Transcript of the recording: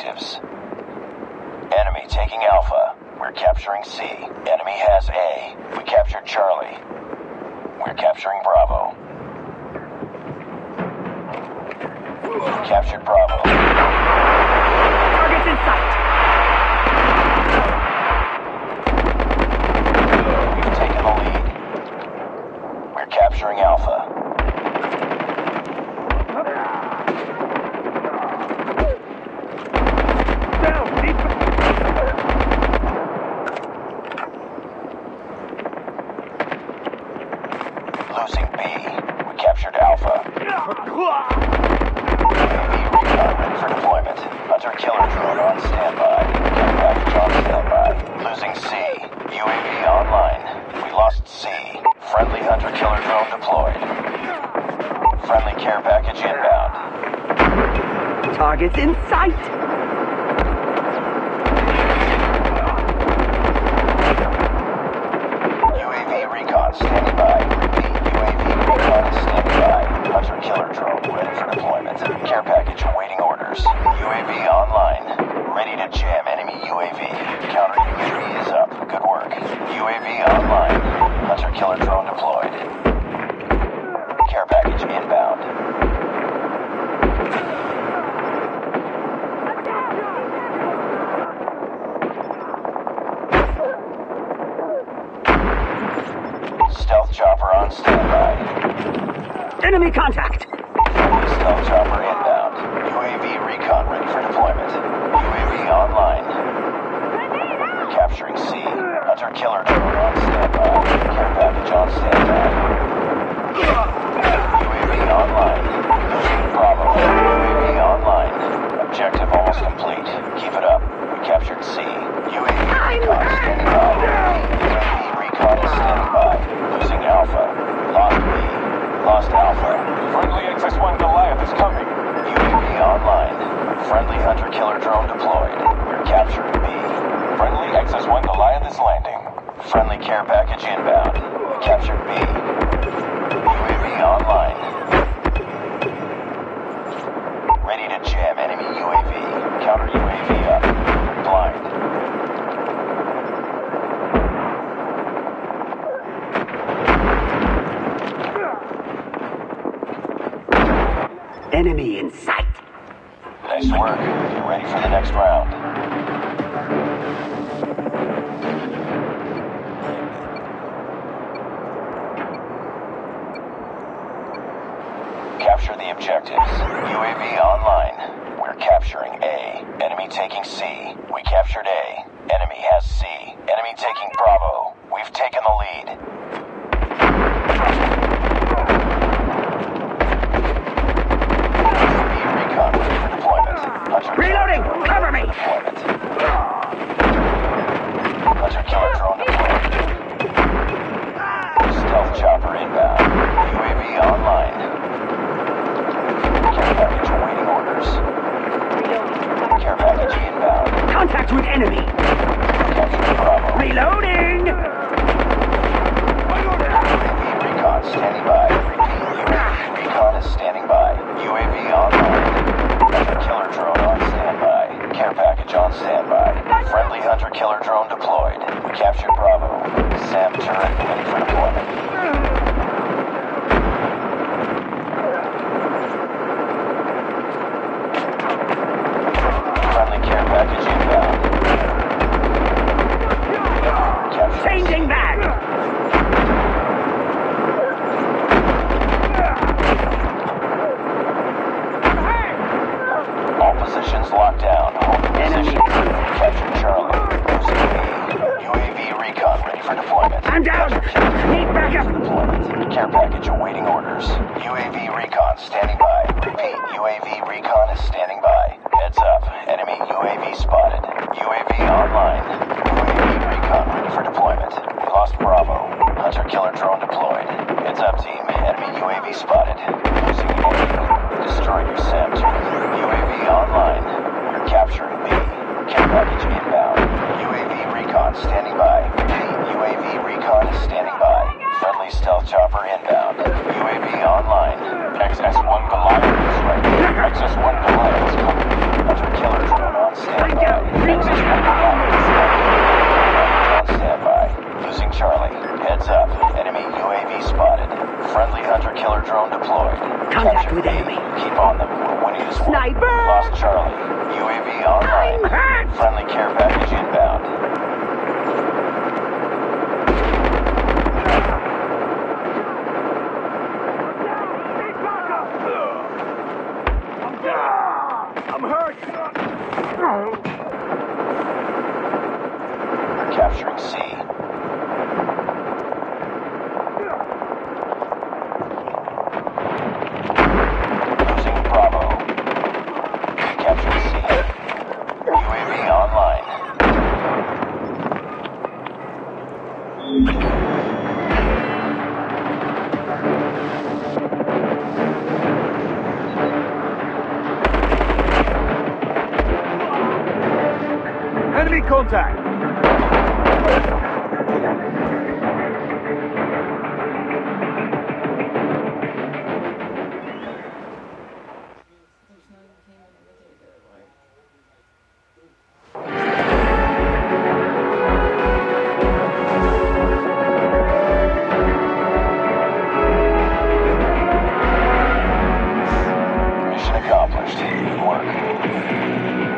objectives. Enemy taking Alpha. We're capturing C. Enemy has A. We captured Charlie. We're capturing Bravo. We captured Bravo. Targets in sight. We've taken the lead. We're capturing Alpha. Losing B. We captured Alpha. UAV recon ready for deployment. Hunter-killer drone on standby. Care package on standby. Losing C. UAV online. We lost C. Friendly hunter-killer drone deployed. Friendly care package inbound. Targets in sight. UAV recon standing by. Repeat, UAV recon is standing by. Hunter-killer drone ready for deployment. Care package awaiting orders. UAV online. Ready to jam enemy UAV. Counter UAV is up. Good work. UAV online. Hunter-killer drone deployed. Care package inbound. Stealth chopper on standby. Enemy contact. Stealth chopper inbound. UAV recon ready for deployment. UAV online. Capturing C. Hunter-killer drone on standby. Care package on standby. UAV online. Losing Bravo. UAV online. Objective almost complete. Keep it up. We captured C. UAV recon standing by. UAV recon is standing by. Losing Alpha. Lost B. Lost Alpha. Friendly XS-1 Goliath is coming. UAV online. Friendly hunter-killer drone deployed. We're capturing B. Friendly XS-1 Goliath is landing. Friendly care package inbound. We captured B. UAV online. Ready to jam enemy UAV. Counter UAV up. Blind. Enemy in sight. Nice work. Get ready for the next round. Capture the objectives. UAV online. We're capturing A. Enemy taking C. We captured A. Enemy has C. Enemy taking Bravo. We've taken the lead. UAV recon ready for deployment. Reloading! Cover me! Deployment. Hunter-killer drone deployed. Stealth chopper inbound. UAV online. Care package awaiting orders. Care package inbound. Contact with enemy. Capturing Bravo. Reloading! UAV recon standing by. Repeat, UAV recon is standing by. UAV online. Hunter-killer drone on standby. Care package on standby. Friendly hunter-killer drone deployed. We captured Bravo. SAM turret ready for deployment. Friendly care package inbound. Capturing Changing back! All positions locked down. Hold the position. Capture Charlie. Losing B. UAV recon ready for deployment. I'm down! Need backup! Deployment. Care package awaiting orders. UAV recon standing by. Repeat, UAV recon is standing by. Heads up. Enemy UAV spotted. UAV online. UAV recon ready for deployment. We lost Bravo. Hunter-killer drone deployed. Heads up, team. Enemy UAV spotted. Losing A. Destroyed your SAM turret. UAV online. We're capturing B. Care package inbound. UAV recon standing by. Repeat, UAV recon is standing by. Friendly stealth chopper inbound. UAV online. XS-1 Goliath is ready. XS-1 Goliath is coming. Hunter-killer drone on on standby. Find out. Access 1 Goliath disconnected. On standby. Losing Charlie. Heads up. Enemy UAV spotted. Friendly hunter-killer drone deployed. Contact Captured with B. enemy. Keep on them. We're winning this one. Sniper! Lost Charlie. UAV online. I'm hurt! Friendly care package inbound. I'm hurt! We're capturing C. Losing Bravo. Capturing C. UAV online. Enemy contact! Mission accomplished. Good work.